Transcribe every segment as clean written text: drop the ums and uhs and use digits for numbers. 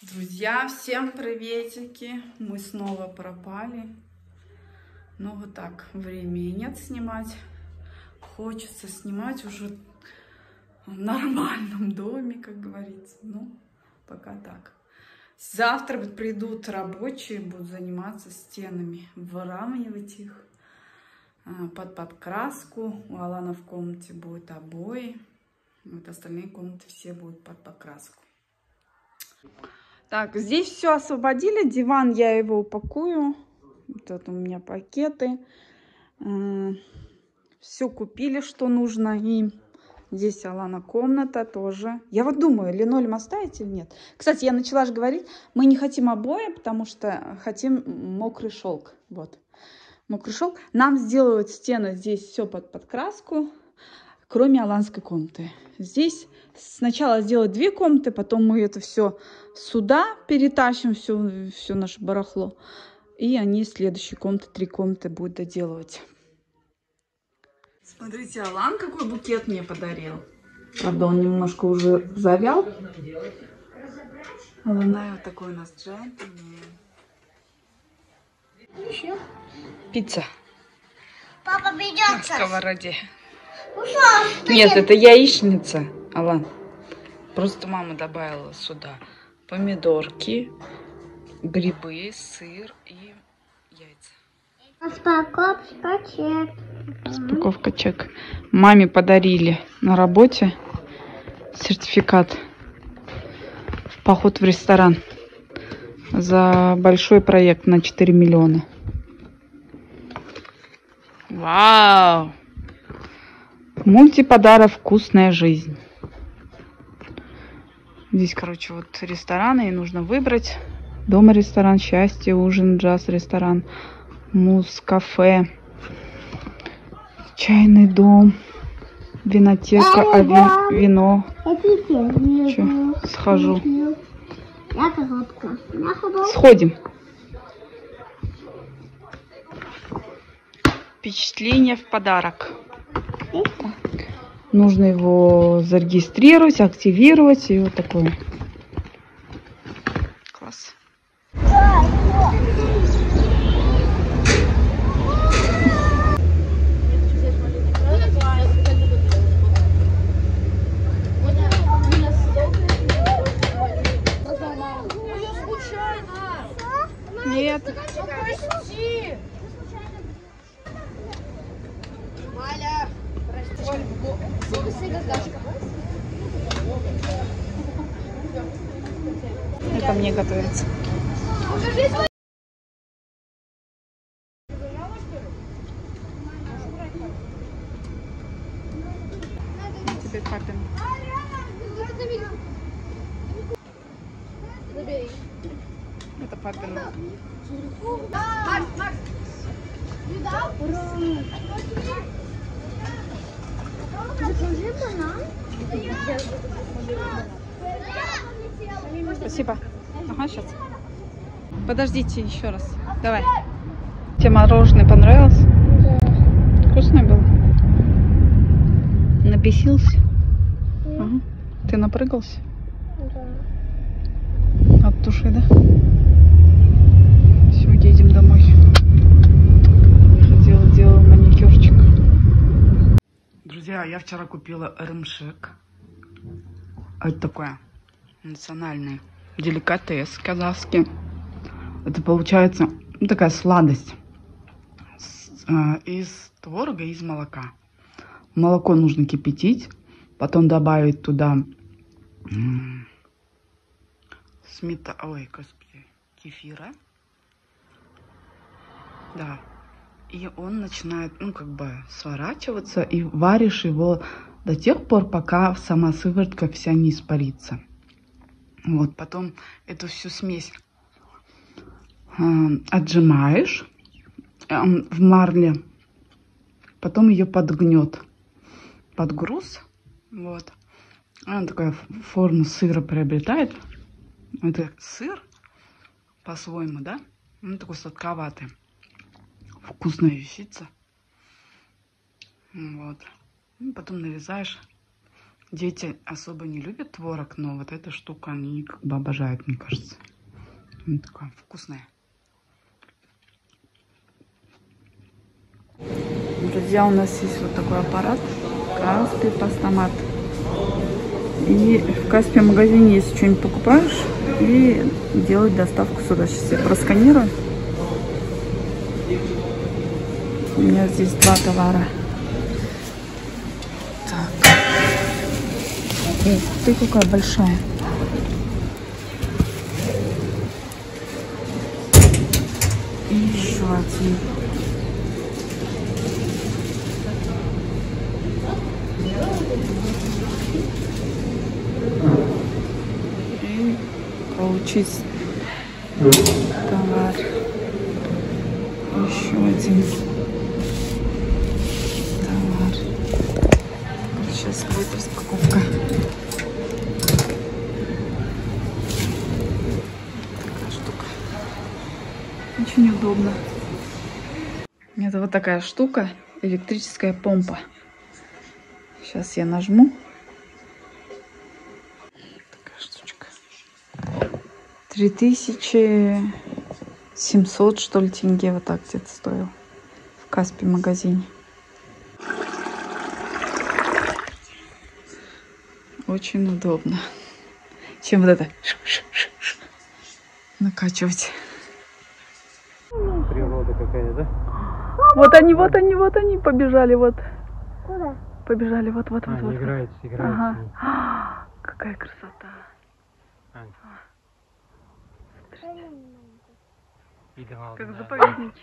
Друзья, всем приветики! Мы снова пропали. Ну вот так, времени нет снимать. Хочется снимать уже в нормальном доме, как говорится. Ну, пока так. Завтра вот придут рабочие, будут заниматься стенами, выравнивать их под подкраску. У Алана в комнате будет обои. Вот остальные комнаты все будут под покраску. Так, здесь все освободили. Диван я его упакую. Вот это у меня пакеты. Все купили, что нужно. И здесь Алана комната тоже. Я вот думаю, линолеум оставить или нет. Кстати, я начала же говорить, мы не хотим обои, потому что хотим мокрый шелк. Вот. Мокрый шелк. Нам сделают стены здесь все под подкраску, кроме аланской комнаты. Здесь сначала сделать 2 комнаты, потом мы это все сюда перетащим, все наше барахло. И они следующие комнаты, 3 комнаты будут доделывать. Смотрите, Алан какой букет мне подарил. Правда, он немножко уже завял. Алана вот такой у нас джентльмен. Пицца. Папа придет. На сковороде. Ушел. Нет, это яичница, Алан. Просто мама добавила сюда помидорки, грибы, сыр и яйца. Распаковка чек. Распаковка чек. Маме подарили на работе сертификат в поход в ресторан за большой проект на 4 миллиона. Вау! Мультиподарок «Вкусная жизнь». Здесь, короче, вот рестораны, и нужно выбрать. Дома ресторан, счастье, ужин, джаз ресторан, муз, кафе, чайный дом, винотека, вино. Че, схожу. Сходим. Впечатление в подарок. Нужно его зарегистрировать, активировать и вот такое. Класс. Нет. Это мне готовится. Теперь папин. Это папин. Закажи банан. Спасибо. Ага, сейчас. Подождите еще раз. Давай. Тебе мороженое понравилось? Да. Вкусное было? Написился? Да. Ага. Ты напрыгался? Да. От души, да? Все, едем домой. Делала маникюрчик. Друзья, я вчера купила ремшек. Это такое национальный деликатес казахский. Это получается такая сладость из творога и из молока. Молоко нужно кипятить, потом добавить туда кефира. Да. И он начинает, как бы сворачиваться, и варишь его до тех пор, пока сама сыворотка вся не испарится. Вот, потом эту всю смесь отжимаешь в марле, потом ее подгнет под груз. Вот. Она такая форму сыра приобретает. Это сыр по-своему, да? Он такой сладковатый. Вкусная вещица. Вот. И потом нарезаешь Дети особо не любят творог, но вот эта штука они как бы обожают, мне кажется. Она такая вкусная. Друзья, у нас есть вот такой аппарат. Каспий Постамат. И в Каспи магазине, если что-нибудь покупаешь, и делать доставку сюда. Сейчас я просканирую. У меня здесь 2 товара. Так. Ух ты, какая большая. И еще один. И получить товар. Еще один товар. Сейчас будет распаковка. Такая штука. Очень удобно. Это вот такая штука. Электрическая помпа. Сейчас я нажму. Такая штучка. 3700, что ли, тенге. Вот так где-то стоил. В Каспи магазине. Очень удобно. Чем вот это накачивать. Природа какая, да? Вот они, побежали, вот. Куда? Побежали, вот. Они играют. Ага. Какая красота. Ань. Как заповедники.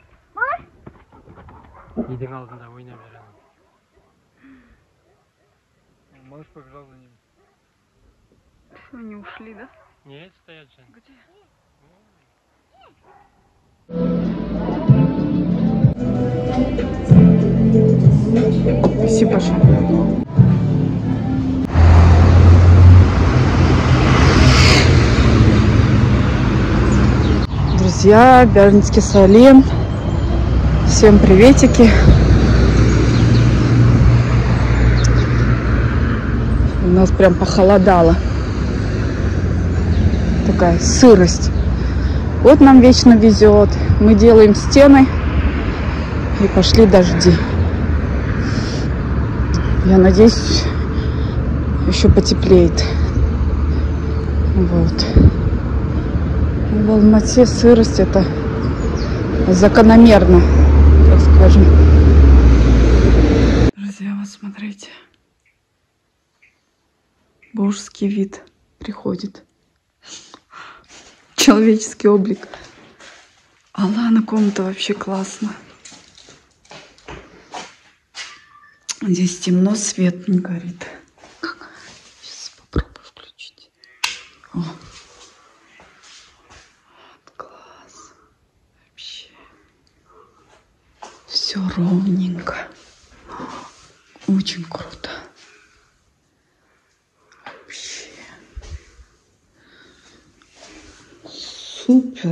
Үйдің алдында ойнап жүрген. Малыш побежал за ним. Все, они ушли, да? Нет, стоят же. Где? Спасибо большое. Друзья, Бярнинский Салим. Всем приветики. У нас прям похолодало. Такая сырость. Вот нам вечно везет. Мы делаем стены. И пошли дожди. Я надеюсь, еще потеплеет. Вот. В Алмате сырость это закономерно, так скажем. Друзья, вот смотрите. Божеский вид приходит. Человеческий облик. Алана, комната вообще классно. Здесь темно, свет не горит. Сейчас попробую включить. О. Класс. Вообще. Все ровненько. Очень круто. Вообще. Супер.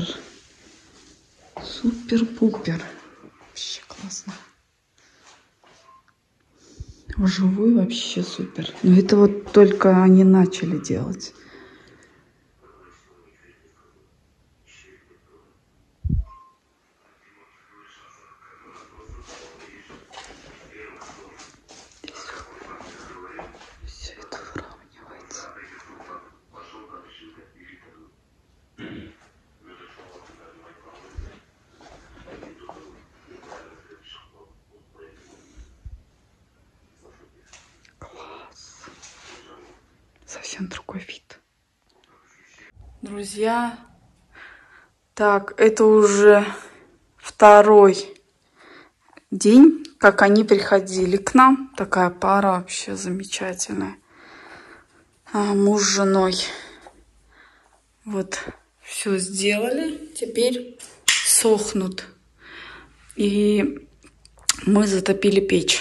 Супер-пупер. Вообще классно. Вживую вообще супер. Но это вот только они начали делать. Все это выравнивается. Совсем другой вид. Друзья, так, это уже второй день, как они приходили к нам. Такая пара вообще замечательная. Муж с женой. Вот, все сделали. Теперь сохнут. И мы затопили печь.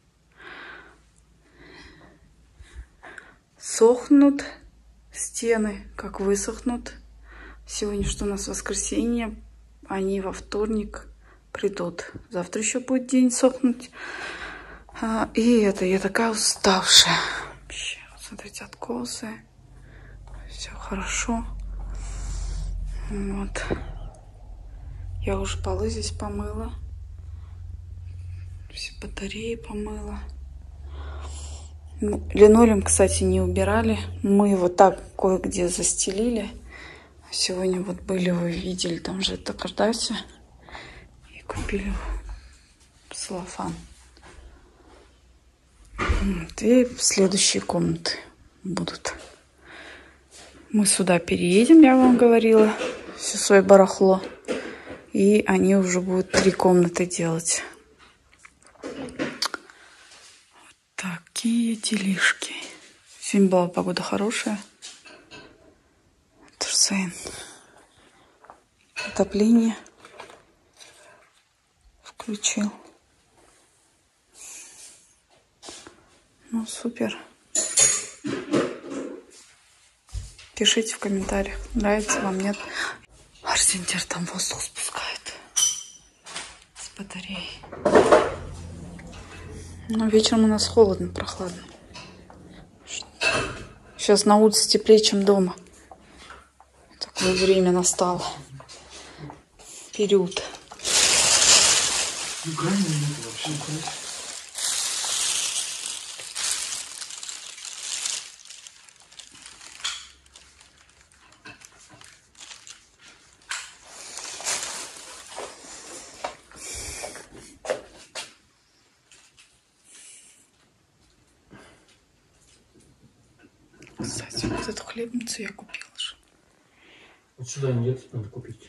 Сохнут стены, как высохнут. Сегодня что у нас воскресенье, они во вторник придут. Завтра еще будет день сохнуть. И это я такая уставшая. Вообще, смотрите, откосы. Все хорошо. Вот. Я уже полы здесь помыла. Все батареи помыла. Линолеум, кстати, не убирали. Мы его так кое-где застелили. Сегодня вот были, вы видели, там же это Кардасия. И купили целлофан. И следующие комнаты будут. Мы сюда переедем, я вам говорила. Все свое барахло. И они уже будут 3 комнаты делать. Вот такие делишки. Сегодня была погода хорошая. Турсейн. Отопление включил. Ну, супер. Пишите в комментариях, нравится вам, нет. Арсентер там воздух спускает с батареей. Но вечером у нас холодно, прохладно. Сейчас на улице теплее, чем дома. Такое время настало. Период. Кстати, вот эту хлебницу я купила же. Вот сюда нет, надо купить.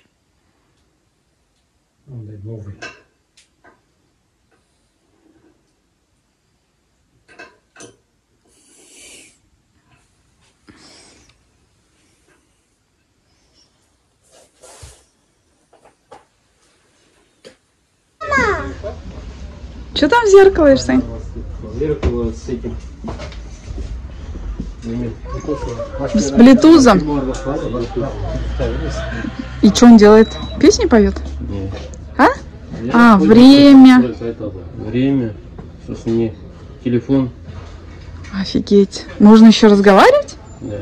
Надо новый. Что там в зеркало, Ирсень? Зеркало с этим. С блютузом. И что он делает? Песни поет? Нет. А? А, время. Время. Собственно, телефон. Офигеть. Можно еще разговаривать? Да.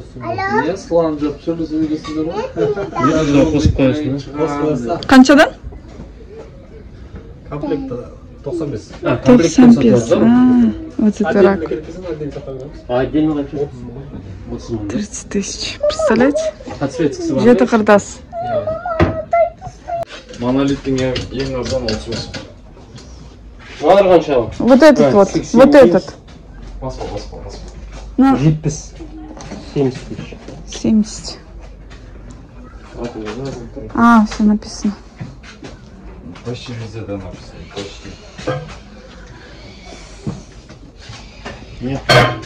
Қаншадан? Комплект 95. А, 95. Вот это рак. А отдельно 30 тысяч. Представляете? Подсветка. Где-то Кардас. Монолиттің ең арзан 30. Вот этот вот. Вот этот. Баспа. Ну, 70 тысяч. 70. А, все написано. Почти везде, да, написано. Почти. Нет.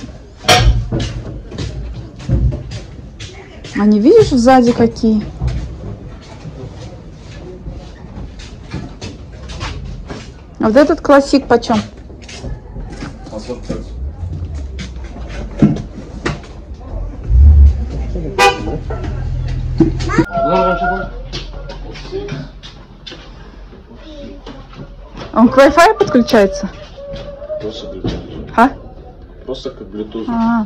Они, видишь, сзади какие? А вот этот классик почем? 45. Он к Wi-Fi подключается? Просто Bluetooth. А? Просто как Bluetooth. А.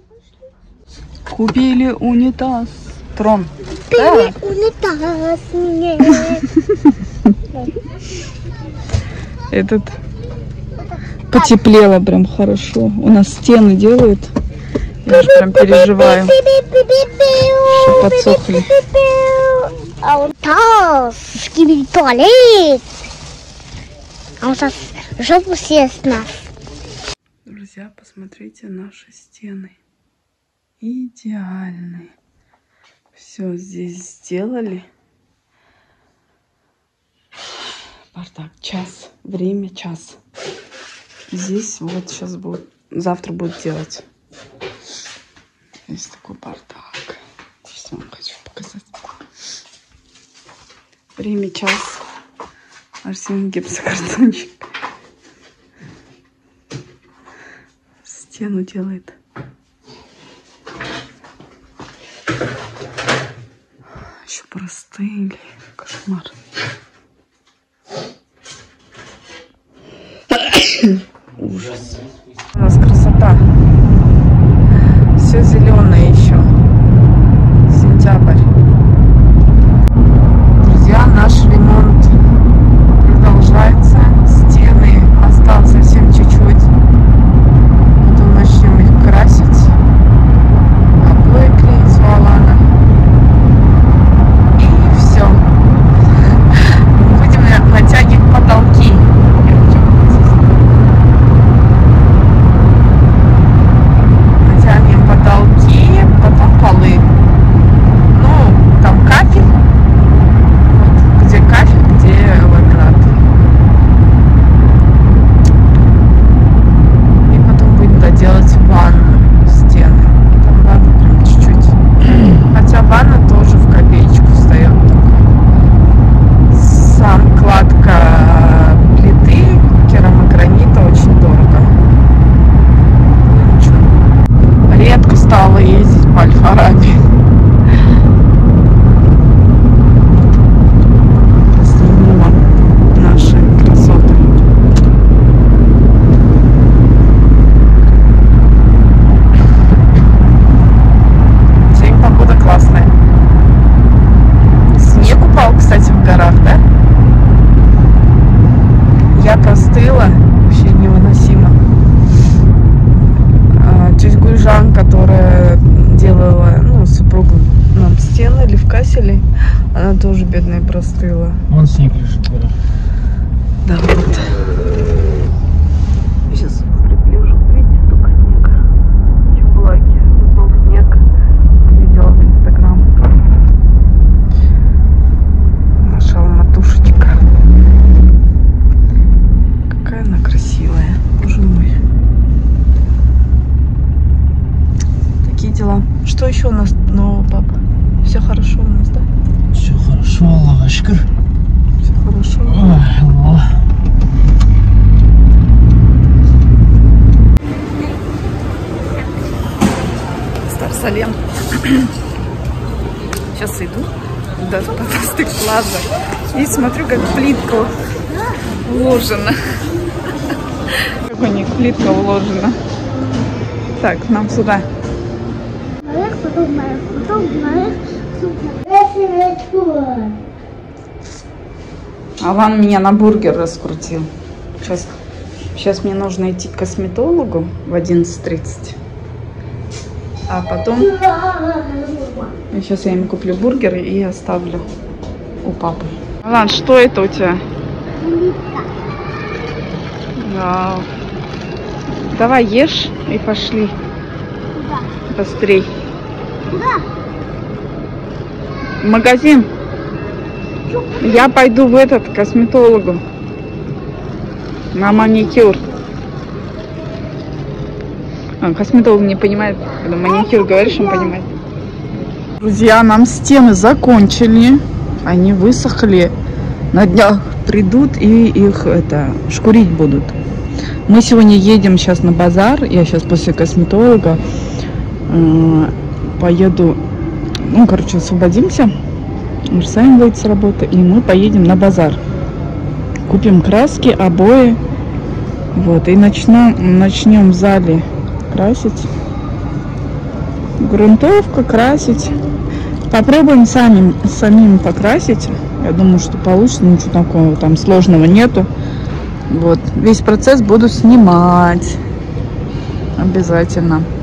Купили унитаз. Трон. Пили унитаз мне. Этот потеплело прям хорошо. У нас стены делают. Я уже прям переживаю, что подсохли. Унитаз. Скибиди туалет. А он сейчас жопу съест нас. Друзья, посмотрите наши стены. Идеальные. Все здесь сделали. Бардак. Час. Время час. Здесь вот сейчас будет, завтра будут делать. Здесь такой бардак. Сейчас вам хочу показать. Время час. Арсен гипсокартончик. Стену делает. Еще простыли. Кошмар. Ужас. У нас красота. ярко-зеленое еще. Сентябрь. Друзья, наш ремонт продолжается. Стены осталось совсем чуть-чуть. Потом начнем их красить. Обои клеить у Алана. И все. Будем натягивать потолки. Натянем потолки, потом полы. Ну, там кафель. Вот, где кафель, где ламинат. И потом будем доделать ванну, стены. Там ванна прям чуть-чуть. Хотя ванна тоже в копеечку встает. Сам кладка плиты керамогранита очень дорого. Ну, ничего. Редко стала ездить по Альфа-Раби. Сниму вам наши красоты. Сегодня погода классная. Снег упал, кстати, в горах, да? Я простыла, вообще невыносимо. Тетя Гульжан, которая делала, ну, супругу нам стены или в касселе, она тоже бедная простыла. Вон снег лежит. Да, вот. Сейчас приближу. Видите, только снег. Чебулаки. Был снег. Видела в Инстаграм. Наша алматушечка. Какая она красивая. Боже мой. Такие дела. Что еще у нас нового, папа? Все хорошо у нас, да? Все хорошо, Аллах шүкір. Все хорошо. Ой, Аллах. Старсалем. Сейчас иду в Фантастик Плаза и смотрю, как плитка уложена. Как у них плитка уложена. Так, нам сюда. Алан меня на бургер раскрутил. Сейчас мне нужно идти к косметологу в 11:30. А потом сейчас я им куплю бургер и оставлю у папы. Алан, что это у тебя? Вау. Давай ешь и пошли. Быстрей. В магазин. Я пойду в этот к косметологу. На маникюр. Косметолог не понимает, когда маникюр говоришь, он понимает. Друзья, нам стены закончили. Они высохли. На днях придут и их шкурить будут. Мы сегодня едем сейчас на базар. Я сейчас после косметолога поеду. Ну, короче, освободимся. Сами выйдет с работы. И мы поедем на базар. Купим краски, обои. Вот. И начнем в зале красить. Грунтовка, красить. Попробуем самим покрасить. Я думаю, что получится. Ничего такого там сложного нету. Вот. Весь процесс буду снимать. Обязательно.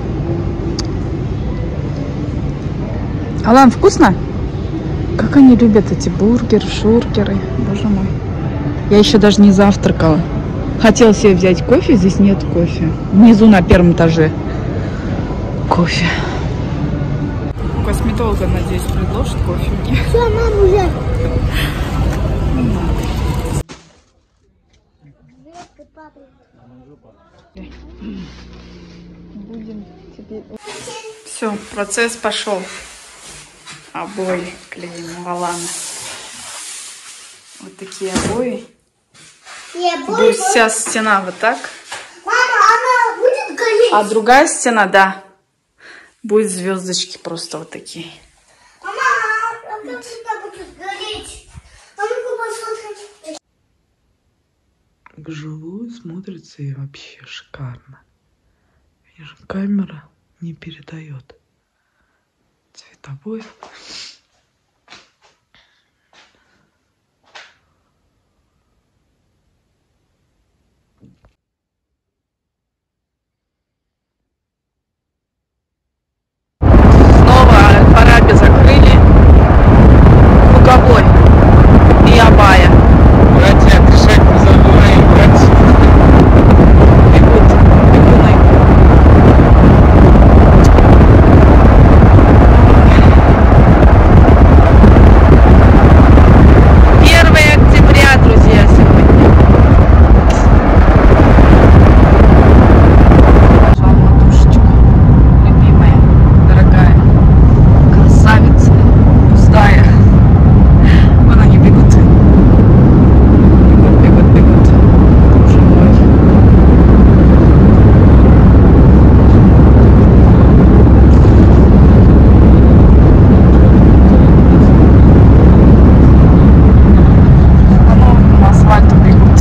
Алан, вкусно? Как они любят эти бургеры, шургеры. Боже мой. Я еще даже не завтракала. Хотела себе взять кофе. Здесь нет кофе. Внизу на первом этаже кофе. У косметолога, надеюсь, предложит кофе мне. Все, мам, уже. Будем теперь... Все, процесс пошел. Обои клеим у Алана. Вот такие обои. Будет вся стена вот так. Мама, она будет гореть? А другая стена, да, будет звездочки просто вот такие. Мама, а как это будет гореть? А ну-ка посмотри. Вживую смотрится и вообще шикарно. Конечно, камера не передает цветовой. Снова Аль-Фараби закрыли. Луговой и Абая. Братья, дышать не забываем, братья. Бегут бегуны. 1 октября, друзья, сегодня. Матушечка, любимая, дорогая, красавица, пустая. Вон они бегут. Бегут, бегут, бегут. Боже мой. По новому асфальту бегут.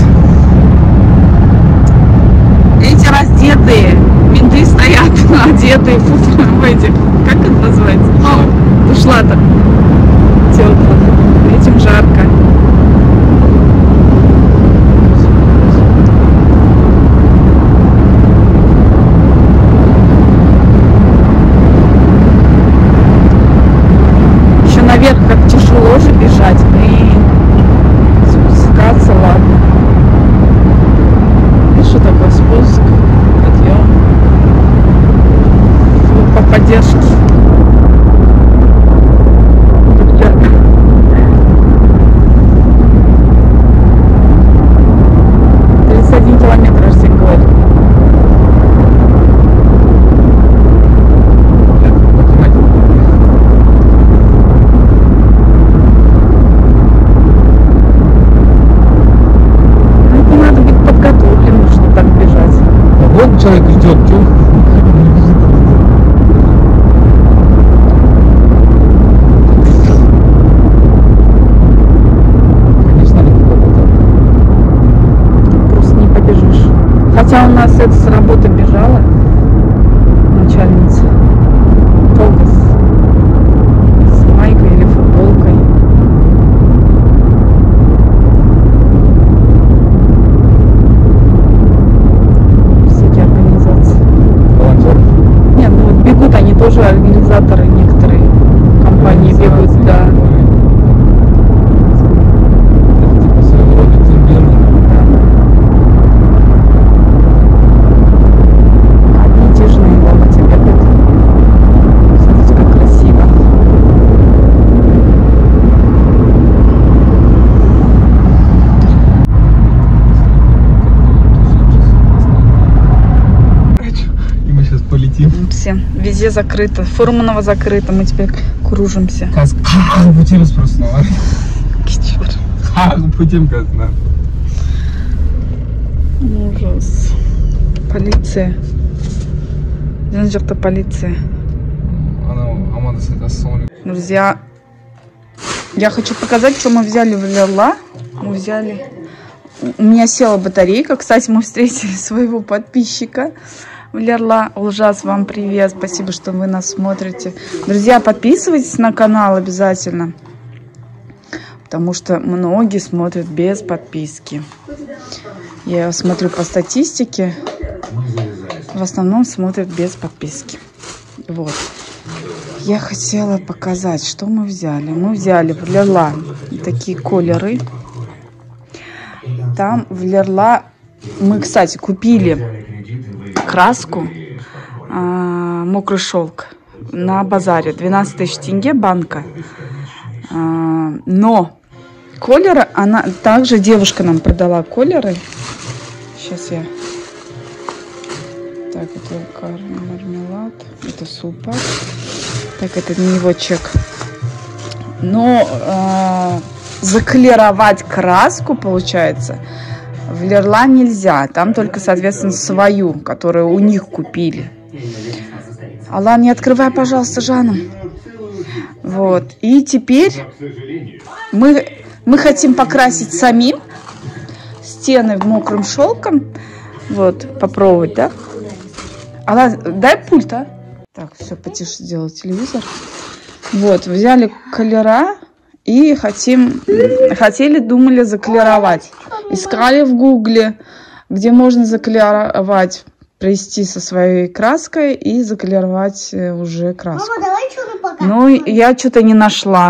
Эти раздетые, менты стоят, одетые в этих, как это называется? Бушлатах теплых. Этим жарко. Еще наверх как тяжело же бежать. Блин. Спускаться, ладно. И что такое спуск? Подъем. По поддержке. Ребята. 31 километр, я тебе говорю. Ну, надо быть подготовленным, чтобы так бежать. Вот человек идет, Просто не побежишь. Хотя у нас это с работы бежала начальница. Только с майкой или футболкой. Всякие организации. волонтер. Нет, ну вот бегут они тоже, организаторы некоторые компании бегут, да. Типа своего рода турбина. Одни тяжные в Алмате бегают. Смотрите, как красиво. И мы сейчас полетим. Все, везде закрыто. Фурманова закрыто, мы теперь кружимся. Путем просто. Кичер. Путем казна. Ужас. Полиция. Жанжакта полиция. Друзья, я хочу показать, что мы взяли в Лерла. Мы взяли... У меня села батарейка. Кстати, мы встретили своего подписчика в Лерла. Ужас, вам привет. Спасибо, что вы нас смотрите. Друзья, подписывайтесь на канал обязательно. Потому что многие смотрят без подписки. Я смотрю по статистике. В основном смотрят без подписки. Вот. Я хотела показать, что мы взяли. Мы взяли в Лерла такие колеры. Там в Лерла мы, кстати, купили краску мокрый шелк на базаре. 12 тысяч тенге банка. Но колеры, она также девушка нам продала колеры. Сейчас я... Так, это мармелад, это супа. Так, это не его чек. Но заколеровать краску, получается, в Лерла нельзя. Там только, соответственно, свою, которую у них купили. Алла, не открывай, пожалуйста, Жанну. Вот. И теперь мы хотим покрасить самим стены мокрым шелком. Вот, попробовать, да? Алла, дай пульт, а? Так, все, потише сделал телевизор. Вот, взяли колера и думали заклеровать. Искали в гугле, где можно заклеровать, провести со своей краской и заклеровать уже краску. Мама, давай что-то покажем. Ну, я что-то не нашла.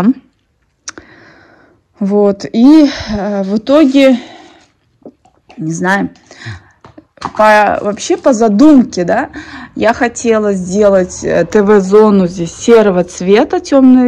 Вот, и в итоге, не знаю, вообще по задумке, да, я хотела сделать ТВ-зону здесь серого цвета,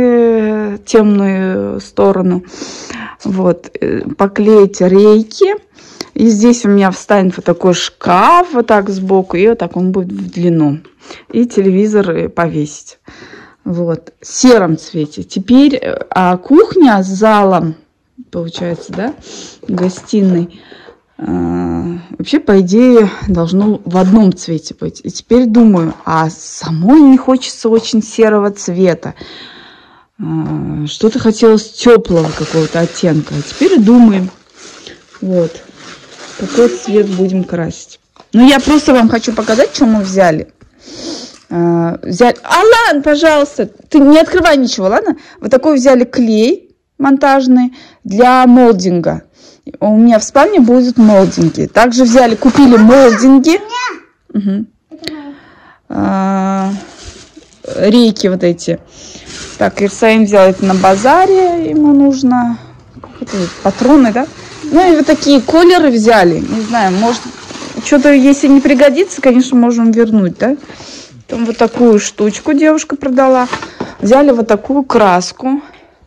темную сторону, вот, поклеить рейки, и здесь у меня встанет вот такой шкаф, вот так сбоку, и вот так он будет в длину, и телевизор повесить, вот, в сером цвете. Теперь кухня с залом, получается, да, гостиной, вообще, по идее, должно в одном цвете быть. И теперь думаю, а самой не хочется очень серого цвета. Что-то хотелось теплого какого-то оттенка. А теперь думаем, вот, какой цвет будем красить. Ну, я просто вам хочу показать, что мы взяли. Алан, пожалуйста, ты не открывай ничего, ладно? Вот такой взяли клей монтажный для молдинга. У меня в спальне будут молдинги. Также купили молдинги. Угу. Рейки вот эти. Так, Ирсаим взял это на базаре. Ему нужно патроны, да? Ну и вот такие колеры взяли. Не знаю, может, что-то, если не пригодится, конечно, можем вернуть, да? Там вот такую штучку девушка продала. Взяли вот такую краску.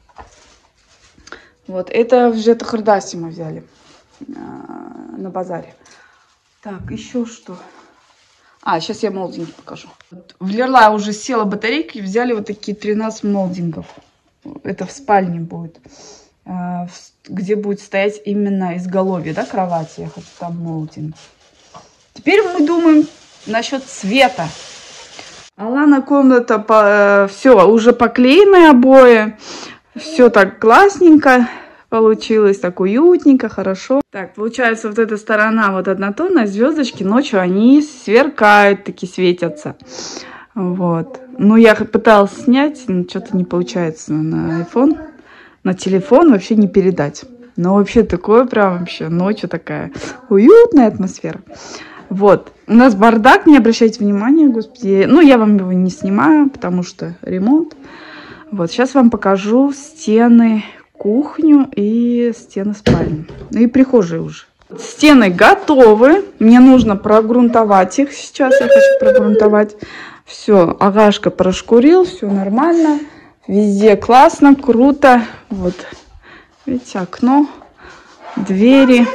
Вот, это в Жетахардасе мы взяли на базаре. Так, еще что? Сейчас я молдинги покажу. Вот, в Лерла уже села батарейка и взяли вот такие 13 молдингов. Это в спальне будет. Где будет стоять именно изголовье, да, кровати. Я хочу там молдинг. Теперь мы думаем насчет цвета. Алана комната, все, уже поклеены обои. Все так классненько получилось, так уютненько, хорошо. Так, получается, вот эта сторона, вот однотонная, звездочки ночью, они сверкают, таки светятся. Вот. Ну, я пыталась снять, но что-то не получается на iPhone. На телефон вообще не передать. Но вообще такое прям вообще ночью такая уютная атмосфера. Вот. У нас бардак, не обращайте внимания, господи. Ну, я вам его не снимаю, потому что ремонт. Вот, сейчас вам покажу стены, кухню и стены спальни. Ну и прихожие уже. Стены готовы. Мне нужно прогрунтовать их сейчас. Я хочу прогрунтовать. Все, Агашка прошкурил, все нормально. Везде классно, круто. Вот, видите, окно, двери.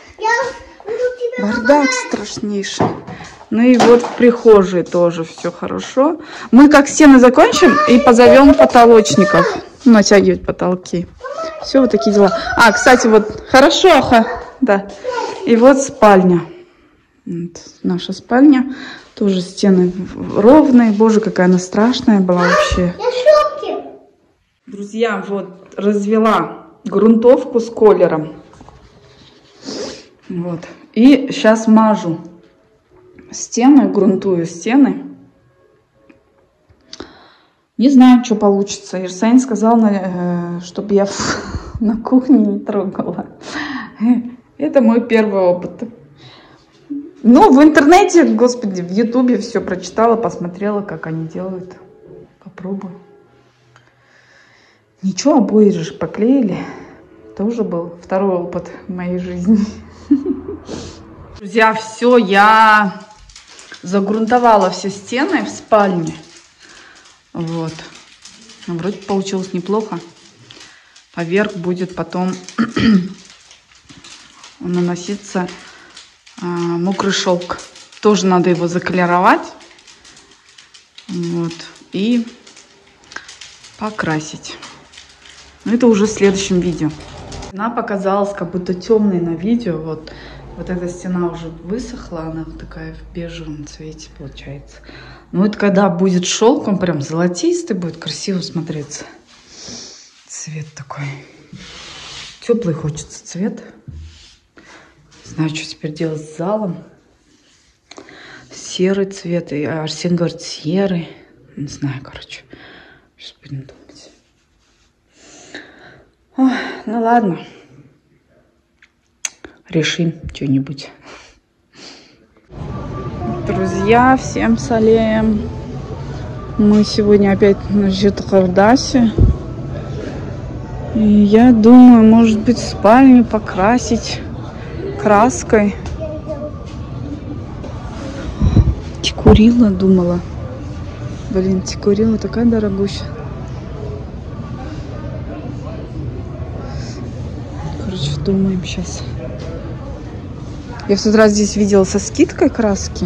Бардак страшнейший. Ну и вот в прихожей тоже все хорошо. Мы как стены закончим и позовем потолочников натягивать потолки. Все, вот такие дела. Кстати, вот хорошо, да. И вот спальня. Вот наша спальня. Тоже стены ровные. Боже, какая она страшная была вообще. Друзья, вот развела грунтовку с колером. Вот. И сейчас мажу стены, грунтую стены. Не знаю, что получится. Ирсайн сказал, чтобы я на кухне не трогала. Это мой первый опыт. Ну, в интернете, господи, в Ютубе все прочитала, посмотрела, как они делают. Попробую. Ничего, обои же поклеили. Тоже был второй опыт в моей жизни. Друзья, все, я загрунтовала все стены в спальне. Вот. Вроде получилось неплохо. Поверх будет потом наноситься мокрый шелк. Тоже надо его заколеровать. Вот. И покрасить. Но это уже в следующем видео. Она показалась как будто темной на видео. Вот эта стена уже высохла. Она такая в бежевом цвете получается. Но это когда будет шелк, он прям золотистый будет, красиво смотреться. Цвет такой. Теплый хочется цвет. Не знаю, что теперь делать с залом. Серый цвет. И Арсен говорит, серый. Не знаю, короче. Сейчас будем думать. Ой, ну ладно. Решим что-нибудь. Друзья, всем салем. Мы сегодня опять на Житохардасе. И я думаю, может быть, спальню покрасить краской. Тикурила, думала. Блин, тикурила такая дорогущая. Короче, думаем сейчас. Я в тот раз здесь видела со скидкой краски.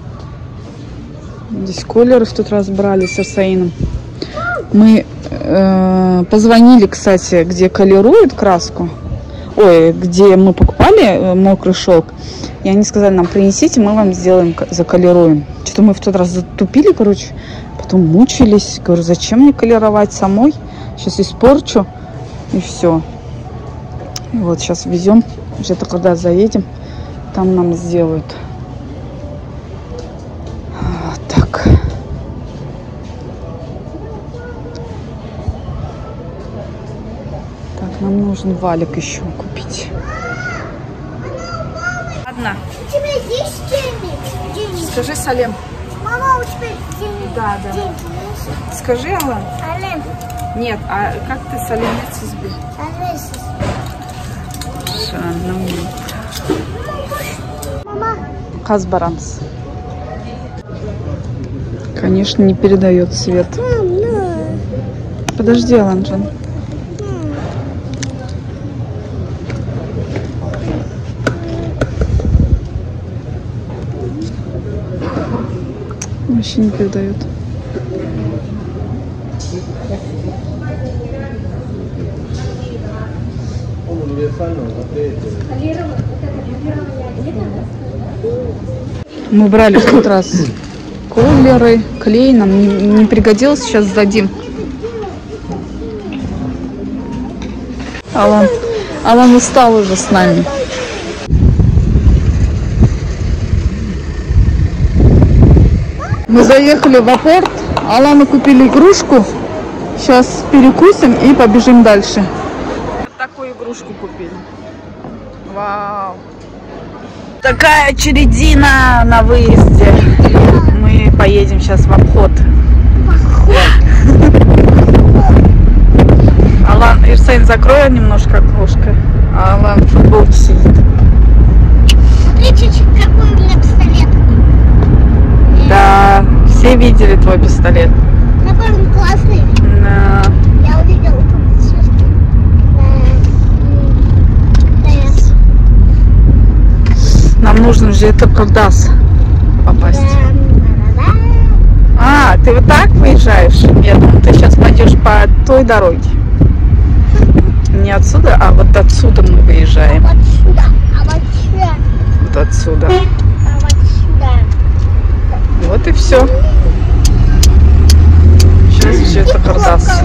Здесь колеры в тот раз брали с Арсаином. Мы позвонили, кстати, где колируют краску. Ой, где мы покупали мокрый шелк. И они сказали нам: принесите, мы вам сделаем, заколируем. Что-то мы в тот раз затупили, короче. Потом мучились. Говорю, зачем мне колеровать самой? Сейчас испорчу. И все. И вот сейчас везем. Где-то когда заедем, там нам сделают. Вот так. Так, нам нужен валик еще купить. Ладно. У тебя есть деньги? Скажи салем. Мама, у тебя деньги? Да, да. Деньги есть? Скажи, Алан. Алем. Нет, а как ты салемец избил? Алесис. Мама. Казбаранс. Конечно, не передает свет. Подожди, Аланджан. Вообще не передает. Мы брали в тот раз колеры, клей, нам не пригодилось, сейчас сдадим. Алан устал уже с нами. Мы заехали в апорт, Алану купили игрушку. Сейчас перекусим и побежим дальше. Вот такую игрушку купили. Вау. Такая очередина на выезде. Мы поедем сейчас в обход. Алан, Ирсейн, закрой немножко окошко. Алан в футболке сидит. Смотрите, какой у меня пистолет. Да, все видели твой пистолет. Какой он классный. Да. Я увидела publicity. Нам нужно же это Кардас попасть. А, ты вот так выезжаешь? Я думаю, ты сейчас пойдешь по той дороге. Не отсюда, а вот отсюда мы выезжаем. Вот сюда, а вот сюда, Вот отсюда. а вот сюда. Вот и все. Сейчас все это Кардас.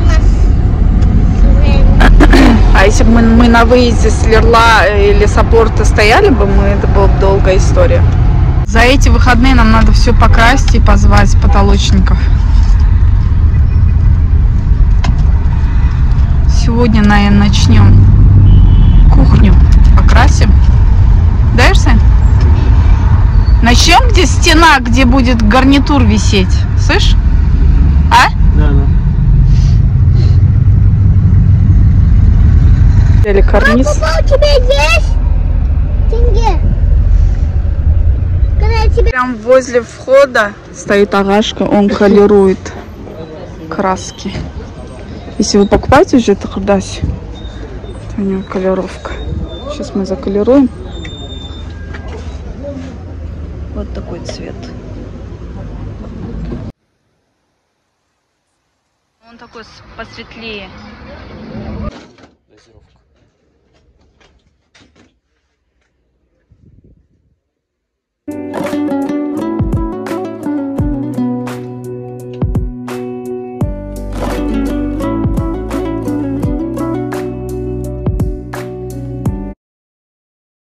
А если бы мы на выезде с Лерла или с апорта стояли бы, это была бы долгая история. За эти выходные нам надо все покрасить и позвать потолочников. Сегодня, наверное, начнем кухню, покрасим. Да, Ирсен? Начнем, где стена, где будет гарнитур висеть. Слышь? А? Да, да. Или карниз. Папа, у тебя есть деньги? Когда я тебе... Прям возле входа стоит агашка, он колирует краски. Если вы покупаете уже это Хардасе, то у него колировка. Сейчас мы заколируем. Вот такой цвет. Он такой посветлее. Дозировка.